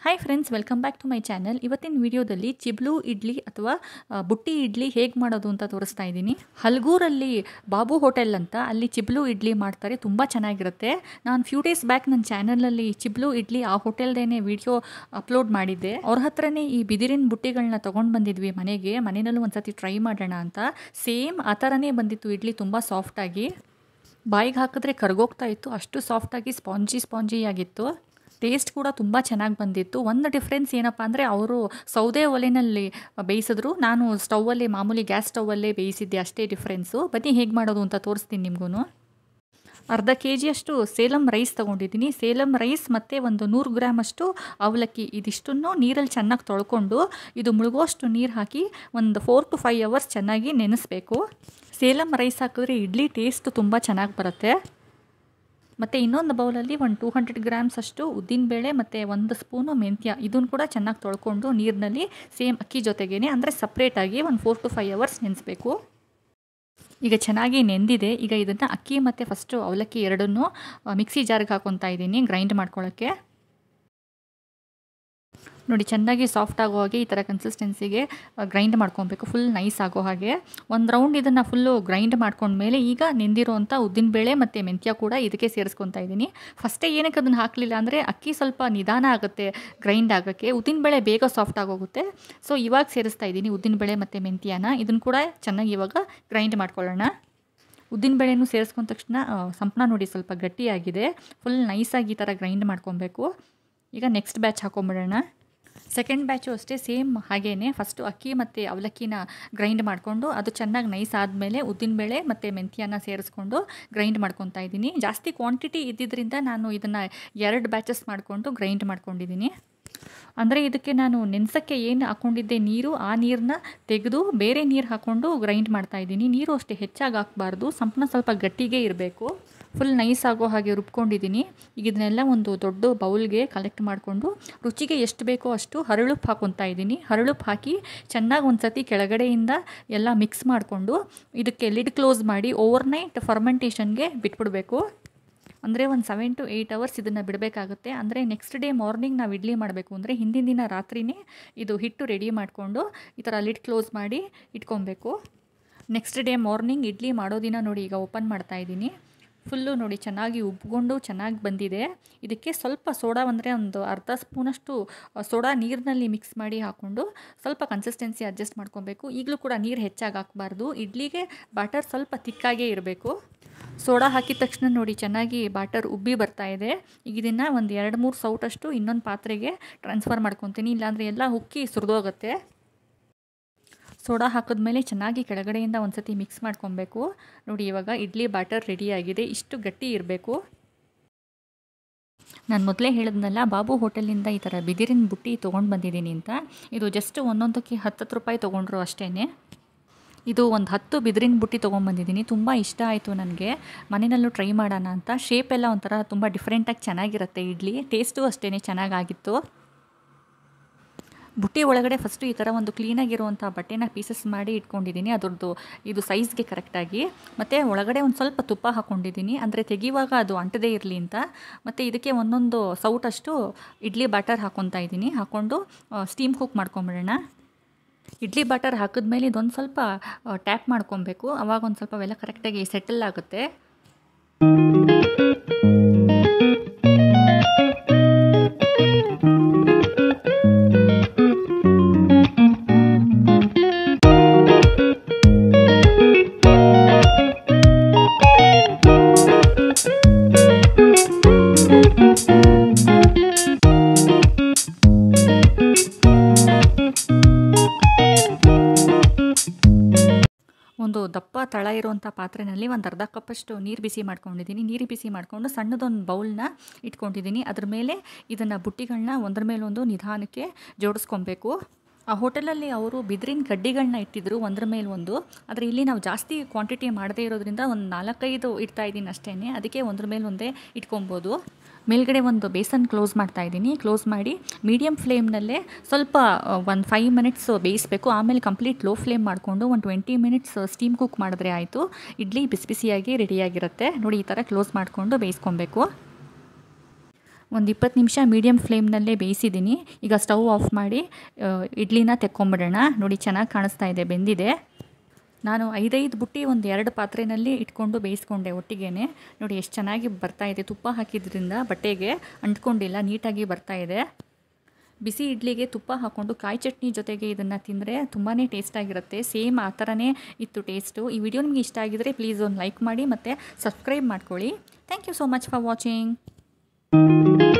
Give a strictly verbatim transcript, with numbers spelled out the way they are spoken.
Hi friends, welcome back to my channel. ಇವತ್ತಿನ ವಿಡಿಯೋದಲ್ಲಿ ಚಿಬ್ಲು ಇಡ್ಲಿ ಅಥವಾ ಬುಟ್ಟಿ ಇಡ್ಲಿ ಹೇಗೆ ಮಾಡೋದು ಅಂತ ತೋರಿಸ್ತಾ ಇದ್ದೀನಿ. ಹಲ್ಗೂರಲ್ಲಿ ಬಾಬು ಹೋಟೆಲ್ ಅಂತ, ಅಲ್ಲಿ ಚಿಬ್ಲು ಇಡ್ಲಿ ಮಾಡ್ತಾರೆ, ತುಂಬ ಚೆನ್ನಾಗಿರುತ್ತೆ. ನಾನು ಫ್ಯೂ ಡೇಸ್ ಬ್ಯಾಕ್ ನನ್ನ ಚಾನಲಲ್ಲಿ ಚಿಬ್ಲು ಇಡ್ಲಿ ಆ ಹೋಟೆಲ್ದೇನೆ ವಿಡಿಯೋ ಅಪ್ಲೋಡ್ ಮಾಡಿದ್ದೆ. ಅವ್ರ ಹತ್ರನೇ ಈ ಬಿದಿರಿನ ಬುಟ್ಟಿಗಳನ್ನ ತೊಗೊಂಡು ಬಂದಿದ್ವಿ ಮನೆಗೆ. ಮನೆಯಲ್ಲೂ ಒಂದು ಸತಿ ಟ್ರೈ ಮಾಡೋಣ ಅಂತ. ಸೇಮ್ ಆ ಥರನೇ ಬಂದಿತ್ತು ಇಡ್ಲಿ, ತುಂಬ ಸಾಫ್ಟಾಗಿ. ಬಾಯಿಗೆ ಹಾಕಿದ್ರೆ ಕರ್ಗೋಗ್ತಾ ಇತ್ತು, ಅಷ್ಟು ಸಾಫ್ಟಾಗಿ ಸ್ಪಾಂಜಿ ಸ್ಪಾಂಜಿ ಆಗಿತ್ತು. ಟೇಸ್ಟ್ ಕೂಡ ತುಂಬ ಚೆನ್ನಾಗಿ ಬಂದಿತ್ತು. ಒಂದು ಡಿಫ್ರೆನ್ಸ್ ಏನಪ್ಪ ಅಂದರೆ, ಅವರು ಸೌದೆ ಒಲೆಯಲ್ಲಿ ಬೇಯಿಸಿದ್ರು, ನಾನು ಸ್ಟೌವಲ್ಲಿ ಮಾಮೂಲಿ ಗ್ಯಾಸ್ ಸ್ಟೌವಲ್ಲೇ ಬೇಯಿಸಿದ್ದೆ, ಅಷ್ಟೇ ಡಿಫ್ರೆನ್ಸು. ಬನ್ನಿ ಹೇಗೆ ಮಾಡೋದು ಅಂತ ತೋರಿಸ್ತೀನಿ ನಿಮಗೂ. ಅರ್ಧ ಕೆ ಜಿಯಷ್ಟು ಸೇಲಂ ರೈಸ್ ತೊಗೊಂಡಿದ್ದೀನಿ. ಸೇಲಂ ರೈಸ್ ಮತ್ತು ಒಂದು ನೂರು ಗ್ರಾಮಷ್ಟು ಅವಲಕ್ಕಿ, ಇದಿಷ್ಟನ್ನು ನೀರಲ್ಲಿ ಚೆನ್ನಾಗಿ ತೊಳ್ಕೊಂಡು ಇದು ಮುಳುಗೋಷ್ಟು ನೀರು ಹಾಕಿ ಒಂದು ಫೋರ್ ಟು ಫೈವ್ ಅವರ್ಸ್ ಚೆನ್ನಾಗಿ ನೆನೆಸಬೇಕು. ಸೇಲಂ ರೈಸ್ ಹಾಕಿದ್ರೆ ಇಡ್ಲಿ ಟೇಸ್ಟ್ ತುಂಬ ಚೆನ್ನಾಗಿ ಬರುತ್ತೆ. ಮತ್ತು ಇನ್ನೊಂದು ಬೌಲಲ್ಲಿ ಒಂದು ಟೂ ಹಂಡ್ರೆಡ್ ಗ್ರಾಮ್ಸ್ ಅಷ್ಟು ಉದ್ದಿನಬೇಳೆ ಮತ್ತು ಒಂದು ಸ್ಪೂನು ಮೆಂತ್ಯ, ಇದನ್ನು ಕೂಡ ಚೆನ್ನಾಗಿ ತೊಳ್ಕೊಂಡು ನೀರಿನಲ್ಲಿ ಸೇಮ್ ಅಕ್ಕಿ ಜೊತೆಗೇ, ಅಂದರೆ ಸಪ್ರೇಟಾಗಿ ಒಂದು ಫೋರ್ ಟು ಫೈವ್ ಅವರ್ಸ್ ನೆನೆಸಬೇಕು. ಈಗ ಚೆನ್ನಾಗಿ ನೆಂದಿದೆ. ಈಗ ಇದನ್ನು ಅಕ್ಕಿ ಮತ್ತು ಫಸ್ಟು ಅವಲಕ್ಕಿ ಎರಡನ್ನೂ ಮಿಕ್ಸಿ ಜಾರ್ಗೆ ಹಾಕ್ಕೊತಾ ಇದ್ದೀನಿ ಗ್ರೈಂಡ್ ಮಾಡ್ಕೊಳ್ಳೋಕ್ಕೆ. ನೋಡಿ, ಚೆನ್ನಾಗಿ ಸಾಫ್ಟ್ ಆಗೋ ಹಾಗೆ ಈ ಥರ ಕನ್ಸಿಸ್ಟೆನ್ಸಿಗೆ ಗ್ರೈಂಡ್ ಮಾಡ್ಕೊಬೇಕು, ಫುಲ್ ನೈಸ್ ಆಗೋ ಹಾಗೆ. ಒಂದು ರೌಂಡ್ ಇದನ್ನು ಫುಲ್ಲು ಗ್ರೈಂಡ್ ಮಾಡ್ಕೊಂಡ್ಮೇಲೆ ಈಗ ನೆಂದಿರೋಂಥ ಉದ್ದಿನಬೇಳೆ ಮತ್ತು ಮೆಂತ್ಯ ಕೂಡ ಇದಕ್ಕೆ ಸೇರಿಸ್ಕೊತಾ ಇದ್ದೀನಿ. ಫಸ್ಟೇ ಏನಕ್ಕೆ ಅದನ್ನು ಹಾಕಲಿಲ್ಲ ಅಂದರೆ, ಅಕ್ಕಿ ಸ್ವಲ್ಪ ನಿಧಾನ ಆಗುತ್ತೆ ಗ್ರೈಂಡ್ ಆಗೋಕ್ಕೆ, ಉದ್ದಿನಬೇಳೆ ಬೇಗ ಸಾಫ್ಟ್ ಆಗೋಗುತ್ತೆ. ಸೊ ಇವಾಗ ಸೇರಿಸ್ತಾ ಇದ್ದೀನಿ ಉದ್ದಿನಬೇಳೆ ಮತ್ತು ಮೆಂತ್ಯನ. ಇದನ್ನು ಕೂಡ ಚೆನ್ನಾಗಿ ಇವಾಗ ಗ್ರೈಂಡ್ ಮಾಡ್ಕೊಳ್ಳೋಣ. ಉದ್ದಿನಬೇಳೆನೂ ಸೇರಿಸ್ಕೊಂಡ ತಕ್ಷಣ ಸಂಪಣ ನೋಡಿ ಸ್ವಲ್ಪ ಗಟ್ಟಿಯಾಗಿದೆ, ಫುಲ್ ನೈಸಾಗಿ ಈ ಥರ ಗ್ರೈಂಡ್ ಮಾಡ್ಕೊಬೇಕು. ಈಗ ನೆಕ್ಸ್ಟ್ ಬ್ಯಾಚ್ ಹಾಕೊಂಬಿಡೋಣ. ಸೆಕೆಂಡ್ ಬ್ಯಾಚು ಅಷ್ಟೇ ಸೇಮ್ ಹಾಗೇ, ಫಸ್ಟು ಅಕ್ಕಿ ಮತ್ತು ಅವಲಕ್ಕಿನ ಗ್ರೈಂಡ್ ಮಾಡಿಕೊಂಡು ಅದು ಚೆನ್ನಾಗಿ ನೈಸ್ ಆದಮೇಲೆ ಉದ್ದಿನಬೇಳೆ ಮತ್ತು ಮೆಂತ್ಯನ ಸೇರಿಸ್ಕೊಂಡು ಗ್ರೈಂಡ್ ಮಾಡ್ಕೊತಾ ಇದ್ದೀನಿ. ಜಾಸ್ತಿ ಕ್ವಾಂಟಿಟಿ ಇದ್ದಿದ್ದರಿಂದ ನಾನು ಇದನ್ನು ಎರಡು ಬ್ಯಾಚಸ್ ಮಾಡಿಕೊಂಡು ಗ್ರೈಂಡ್ ಮಾಡ್ಕೊಂಡಿದ್ದೀನಿ. ಅಂದರೆ ಇದಕ್ಕೆ ನಾನು ನೆನೆಸೋಕ್ಕೆ ಏನು ಹಾಕ್ಕೊಂಡಿದ್ದೆ ನೀರು, ಆ ನೀರನ್ನ ತೆಗೆದು ಬೇರೆ ನೀರು ಹಾಕ್ಕೊಂಡು ಗ್ರೈಂಡ್ ಮಾಡ್ತಾಯಿದ್ದೀನಿ. ನೀರು ಅಷ್ಟೇ ಹೆಚ್ಚಾಗಿ ಹಾಕಬಾರ್ದು, ಸಂಪಣ ಸ್ವಲ್ಪ ಗಟ್ಟಿಗೆ ಇರಬೇಕು. ಫುಲ್ ನೈಸ್ ಆಗೋ ಹಾಗೆ ರುಬ್ಕೊಂಡಿದ್ದೀನಿ. ಈಗ ಇದನ್ನೆಲ್ಲ ಒಂದು ದೊಡ್ಡ ಬೌಲ್ಗೆ ಕಲೆಕ್ಟ್ ಮಾಡಿಕೊಂಡು ರುಚಿಗೆ ಎಷ್ಟು ಬೇಕೋ ಅಷ್ಟು ಹರಳುಪ್ಪು ಹಾಕ್ಕೊತಾ ಇದ್ದೀನಿ. ಹರಳುಪ್ಪು ಹಾಕಿ ಚೆನ್ನಾಗಿ ಒಂದು ಸತಿ ಕೆಳಗಡೆಯಿಂದ ಎಲ್ಲ ಮಿಕ್ಸ್ ಮಾಡಿಕೊಂಡು ಇದಕ್ಕೆ ಲಿಡ್ ಕ್ಲೋಸ್ ಮಾಡಿ ಓವರ್ನೈಟ್ ಫರ್ಮೆಂಟೇಷನ್ಗೆ ಬಿಟ್ಬಿಡಬೇಕು. ಅಂದರೆ ಒಂದು ಸೆವೆನ್ ಟು ಏಯ್ಟ್ ಅವರ್ಸ್ ಇದನ್ನು ಬಿಡಬೇಕಾಗುತ್ತೆ. ಅಂದರೆ ನೆಕ್ಸ್ಟ್ ಡೇ ಮಾರ್ನಿಂಗ್ ನಾವು ಇಡ್ಲಿ ಮಾಡಬೇಕು ಅಂದರೆ ಹಿಂದಿನ ದಿನ ರಾತ್ರಿಯೇ ಇದು ಹಿಟ್ಟು ರೆಡಿ ಮಾಡಿಕೊಂಡು ಈ ಥರ ಲಿಡ್ ಕ್ಲೋಸ್ ಮಾಡಿ ಇಟ್ಕೊಬೇಕು. ನೆಕ್ಸ್ಟ್ ಡೇ ಮಾರ್ನಿಂಗ್ ಇಡ್ಲಿ ಮಾಡೋ ದಿನ ನೋಡಿ, ಈಗ ಓಪನ್ ಮಾಡ್ತಾಯಿದ್ದೀನಿ. ಫುಲ್ಲು ನೋಡಿ ಚೆನ್ನಾಗಿ ಉಬ್ಕೊಂಡು ಚೆನ್ನಾಗಿ ಬಂದಿದೆ. ಇದಕ್ಕೆ ಸ್ವಲ್ಪ ಸೋಡಾ, ಅಂದರೆ ಒಂದು ಅರ್ಧ ಸ್ಪೂನಷ್ಟು ಸೋಡಾ ನೀರಿನಲ್ಲಿ ಮಿಕ್ಸ್ ಮಾಡಿ ಹಾಕ್ಕೊಂಡು ಸ್ವಲ್ಪ ಕನ್ಸಿಸ್ಟೆನ್ಸಿ ಅಡ್ಜಸ್ಟ್ ಮಾಡ್ಕೊಬೇಕು. ಈಗಲೂ ಕೂಡ ನೀರು ಹೆಚ್ಚಾಗಿ ಹಾಕಬಾರ್ದು, ಇಡ್ಲಿಗೆ ಬ್ಯಾಟರ್ ಸ್ವಲ್ಪ ತಿಕ್ಕಾಗೇ ಇರಬೇಕು. ಸೋಡಾ ಹಾಕಿದ ತಕ್ಷಣ ನೋಡಿ ಚೆನ್ನಾಗಿ ಬ್ಯಾಟರ್ ಉಬ್ಬಿ ಬರ್ತಾಯಿದೆ. ಈಗ ಇದನ್ನು ಒಂದು ಎರಡು ಮೂರು ಸೌಟಷ್ಟು ಇನ್ನೊಂದು ಪಾತ್ರೆಗೆ ಟ್ರಾನ್ಸ್ಫರ್ ಮಾಡ್ಕೊತೀನಿ, ಇಲ್ಲಾಂದರೆ ಎಲ್ಲ ಉಕ್ಕಿ ಸುರಿದೋಗುತ್ತೆ. ಸೋಡಾ ಹಾಕಿದ್ಮೇಲೆ ಚೆನ್ನಾಗಿ ಕೆಳಗಡೆಯಿಂದ ಒಂದು ಸತಿ ಮಿಕ್ಸ್ ಮಾಡ್ಕೊಬೇಕು. ನೋಡಿ, ಇವಾಗ ಇಡ್ಲಿ ಬ್ಯಾಟರ್ ರೆಡಿಯಾಗಿದೆ. ಇಷ್ಟು ಗಟ್ಟಿ ಇರಬೇಕು. ನಾನು ಮೊದಲೇ ಹೇಳಿದ್ನಲ್ಲ, ಬಾಬು ಹೋಟೆಲಿಂದ ಈ ಥರ ಬಿದಿರಿನ ಬುಟ್ಟಿ ತೊಗೊಂಡು ಬಂದಿದ್ದೀನಿ ಅಂತ. ಇದು ಜಸ್ಟ್ ಒಂದೊಂದಕ್ಕೆ ಹತ್ತತ್ತು ರೂಪಾಯಿ ತೊಗೊಂಡ್ರು ಅಷ್ಟೇ. ಇದು ಒಂದು ಹತ್ತು ಬಿದಿರಿನ ಬುಟ್ಟಿ ತೊಗೊಂಬಂದಿದ್ದೀನಿ. ತುಂಬ ಇಷ್ಟ ಆಯಿತು ನನಗೆ, ಮನೆಯಲ್ಲೂ ಟ್ರೈ ಮಾಡೋಣ ಅಂತ. ಶೇಪ್ ಎಲ್ಲ ಒಂಥರ ತುಂಬ ಡಿಫ್ರೆಂಟಾಗಿ ಚೆನ್ನಾಗಿರುತ್ತೆ ಇಡ್ಲಿ, ಟೇಸ್ಟು ಅಷ್ಟೇ ಚೆನ್ನಾಗಾಗಿತ್ತು. ಬುಟ್ಟಿ ಒಳಗಡೆ ಫಸ್ಟು ಈ ಥರ ಒಂದು ಕ್ಲೀನಾಗಿರುವಂಥ ಬಟ್ಟೆನ ಪೀಸಸ್ ಮಾಡಿ ಇಟ್ಕೊಂಡಿದ್ದೀನಿ, ಅದರದ್ದು ಇದು ಸೈಜ್ಗೆ ಕರೆಕ್ಟಾಗಿ. ಮತ್ತು ಒಳಗಡೆ ಒಂದು ಸ್ವಲ್ಪ ತುಪ್ಪ ಹಾಕ್ಕೊಂಡಿದ್ದೀನಿ, ಅಂದರೆ ತೆಗಿಯುವಾಗ ಅದು ಅಂಟದೇ ಇರಲಿ ಅಂತ. ಮತ್ತು ಇದಕ್ಕೆ ಒಂದೊಂದು ಸೌಟಷ್ಟು ಇಡ್ಲಿ ಬ್ಯಾಟರ್ ಹಾಕ್ಕೊತಾ ಇದ್ದೀನಿ. ಹಾಕ್ಕೊಂಡು ಸ್ಟೀಮ್ ಕುಕ್ ಮಾಡ್ಕೊಂಬಿಡೋಣ. ಇಡ್ಲಿ ಬ್ಯಾಟರ್ ಹಾಕಿದ್ಮೇಲೆ ಇದೊಂದು ಸ್ವಲ್ಪ ಟ್ಯಾಪ್ ಮಾಡ್ಕೊಬೇಕು, ಆವಾಗ ಒಂದು ಸ್ವಲ್ಪ ಅವೆಲ್ಲ ಕರೆಕ್ಟಾಗಿ ಸೆಟಲ್ ಆಗುತ್ತೆ. ಒಂದು ದಪ್ಪ ತಳ ಇರುವಂಥ ಪಾತ್ರೆಯಲ್ಲಿ ಒಂದು ಅರ್ಧ ಕಪ್ಪಷ್ಟು ನೀರು ಬಿಸಿ ಮಾಡ್ಕೊಂಡಿದ್ದೀನಿ. ನೀರು ಬಿಸಿ ಮಾಡಿಕೊಂಡು ಸಣ್ಣದೊಂದು ಬೌಲ್ನ ಇಟ್ಕೊಂಡಿದ್ದೀನಿ. ಅದ್ರ ಮೇಲೆ ಇದನ್ನು ಬುಟ್ಟಿಗಳನ್ನ ಒಂದ್ರ ಮೇಲೊಂದು ನಿಧಾನಕ್ಕೆ ಜೋಡಿಸ್ಕೊಬೇಕು. ಆ ಹೋಟೆಲಲ್ಲಿ ಅವರು ಬಿದಿರಿನ ಕಡ್ಡಿಗಳನ್ನ ಇಟ್ಟಿದ್ರು ಒಂದ್ರ ಮೇಲೆ ಒಂದು, ಆದರೆ ಇಲ್ಲಿ ನಾವು ಜಾಸ್ತಿ ಕ್ವಾಂಟಿಟಿ ಮಾಡದೇ ಇರೋದ್ರಿಂದ ಒಂದು ನಾಲ್ಕೈದು ಇಡ್ತಾ ಇದ್ದೀನಿ ಅಷ್ಟೇ, ಅದಕ್ಕೆ ಒಂದ್ರ ಮೇಲೆ ಒಂದೇ ಇಟ್ಕೊಬೋದು. ಮೇಲ್ಗಡೆ ಒಂದು ಬೇಸನ್ ಕ್ಲೋಸ್ ಮಾಡ್ತಾಯಿದ್ದೀನಿ. ಕ್ಲೋಸ್ ಮಾಡಿ ಮೀಡಿಯಮ್ ಫ್ಲೇಮ್ನಲ್ಲೇ ಸ್ವಲ್ಪ ಒಂದು ಫೈವ್ ಮಿನಿಟ್ಸ್ ಬೇಯಿಸಬೇಕು. ಆಮೇಲೆ ಕಂಪ್ಲೀಟ್ ಲೋ ಫ್ಲೇಮ್ ಮಾಡಿಕೊಂಡು ಒಂದು ಟ್ವೆಂಟಿ ಮಿನಿಟ್ಸ್ ಸ್ಟೀಮ್ ಕುಕ್ ಮಾಡಿದ್ರೆ ಆಯಿತು. ಇಡ್ಲಿ ಬಿಸಿ ಬಿಸಿಯಾಗಿ ರೆಡಿಯಾಗಿರುತ್ತೆ. ನೋಡಿ, ಈ ಥರ ಕ್ಲೋಸ್ ಮಾಡಿಕೊಂಡು ಬೇಯಿಸ್ಕೊಬೇಕು. ಒಂದು ಇಪ್ಪತ್ತು ನಿಮಿಷ ಮೀಡಿಯಮ್ ಫ್ಲೇಮ್ನಲ್ಲೇ ಬೇಯಿಸಿದ್ದೀನಿ. ಈಗ ಸ್ಟವ್ ಆಫ್ ಮಾಡಿ ಇಡ್ಲಿನ ತೆಕ್ಕೊಂಬಿಡೋಣ. ನೋಡಿ ಚೆನ್ನಾಗಿ ಕಾಣಿಸ್ತಾ ಇದೆ, ಬೆಂದಿದೆ. ನಾನು ಐದೈದು ಬುಟ್ಟಿ ಒಂದು ಎರಡು ಪಾತ್ರೆಯಲ್ಲಿ ಇಟ್ಕೊಂಡು ಬೇಯಿಸ್ಕೊಂಡೆ ಒಟ್ಟಿಗೆನೆ. ನೋಡಿ ಎಷ್ಟು ಚೆನ್ನಾಗಿ ಬರ್ತಾ ಇದೆ. ತುಪ್ಪ ಹಾಕಿದ್ರಿಂದ ಬಟ್ಟೆಗೆ ಅಂಟ್ಕೊಂಡಿಲ್ಲ, ನೀಟಾಗಿ ಬರ್ತಾ ಇದೆ. ಬಿಸಿ ಇಡ್ಲಿಗೆ ತುಪ್ಪ ಹಾಕ್ಕೊಂಡು ಕಾಯಿ ಚಟ್ನಿ ಜೊತೆಗೆ ಇದನ್ನು ತಿಂದರೆ ತುಂಬಾ ಟೇಸ್ಟಾಗಿರುತ್ತೆ. ಸೇಮ್ ಆ ಥರನೇ ಇತ್ತು ಟೇಸ್ಟು. ಈ ವಿಡಿಯೋ ನಿಮಗೆ ಇಷ್ಟ ಆಗಿದರೆ ಪ್ಲೀಸ್ ಒಂದು ಲೈಕ್ ಮಾಡಿ ಮತ್ತು ಸಬ್ಸ್ಕ್ರೈಬ್ ಮಾಡ್ಕೊಳ್ಳಿ. Thank you so much for watching.